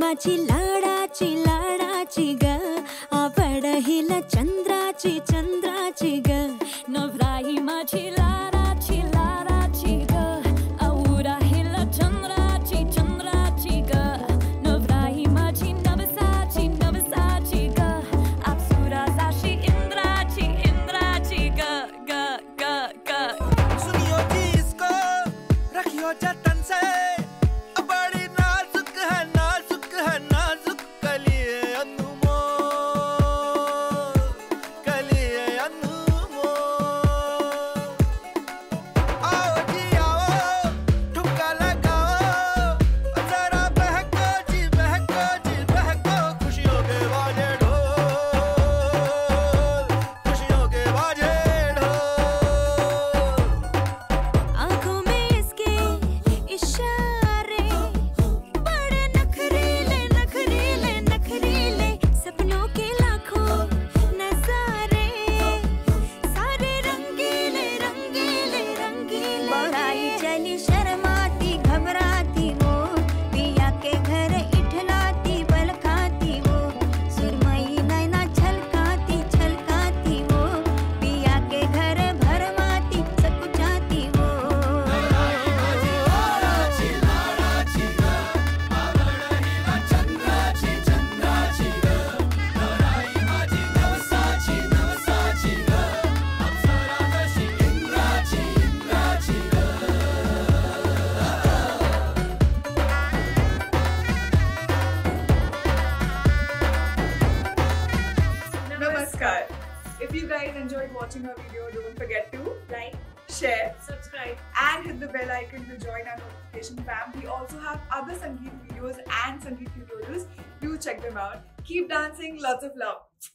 माझी लाडाची लाडाची ग आवड हिला चंद्राची चंद्राची ग नवराई माझी लाडाची लाडाची ग औरा हिला चंद्राची चंद्राची ग नवराई माझी नवसाची नवसाची ग अप्सरा साशी इंद्राची इंद्राची ग ग ग ग सुनियो जी इसको रखियो जतन से बड़ी नाजुक है नाजुक कलिए अनमोल कलिए अनमोल आओ जी आओ ठुमका लगाओ जरा बहको जी बहको खुशियों के बाजे ढोल खुशियों के बाजे ढोल आँखों में इसके इशारे बड़े नखरीले नखरीले नखरीले सपनों के लाखों नजारे सारे रंगीले रंगीले रंगीले बढ़ाई चली शर्माती घबराती वो पिया के घर इठलाती बल खाती वो सुरमई नैना छलकाती छलकाती वो पिया के घर भरमाती सकुचाती वो Namaskar. If you guys enjoyed watching our video, don't forget to like, share, subscribe and hit the bell icon to join our notification fam. We also have other Sangeet videos and Sangeet tutorials. Do check them out. Keep dancing. Lots of love.